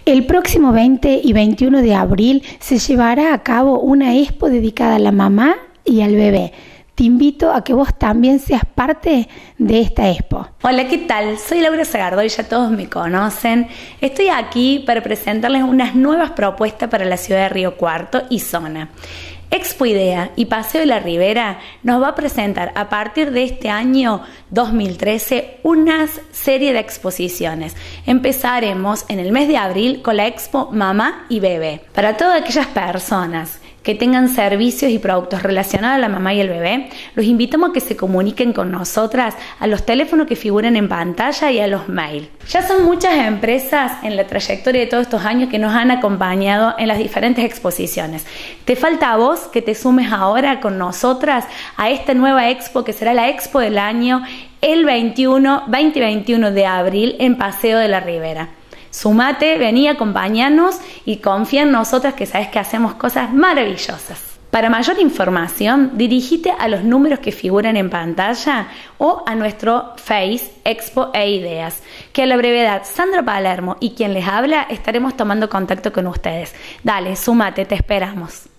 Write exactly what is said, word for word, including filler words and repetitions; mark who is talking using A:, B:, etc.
A: El próximo veinte y veintiuno de abril se llevará a cabo una expo dedicada a la mamá y al bebé. Te invito a que vos también seas parte de esta expo.
B: Hola, ¿qué tal? Soy Laura Sagardoy, ya todos me conocen. Estoy aquí para presentarles unas nuevas propuestas para la ciudad de Río Cuarto y zona. Expo Idea y Paseo de la Ribera nos va a presentar a partir de este año dos mil trece una serie de exposiciones. Empezaremos en el mes de abril con la Expo Mamá y Bebé. Para todas aquellas personas que tengan servicios y productos relacionados a la mamá y el bebé, los invitamos a que se comuniquen con nosotras a los teléfonos que figuran en pantalla y a los mails. Ya son muchas empresas en la trayectoria de todos estos años que nos han acompañado en las diferentes exposiciones. Te falta a vos que te sumes ahora con nosotras a esta nueva expo que será la expo del año el veintiuno, veinte y veintiuno de abril en Paseo de la Ribera. Sumate, vení, acompañanos y confía en nosotras que sabes que hacemos cosas maravillosas. Para mayor información, dirigite a los números que figuran en pantalla o a nuestro Face Expo e Ideas, que a la brevedad Sandra Palermo y quien les habla estaremos tomando contacto con ustedes. Dale, sumate, te esperamos.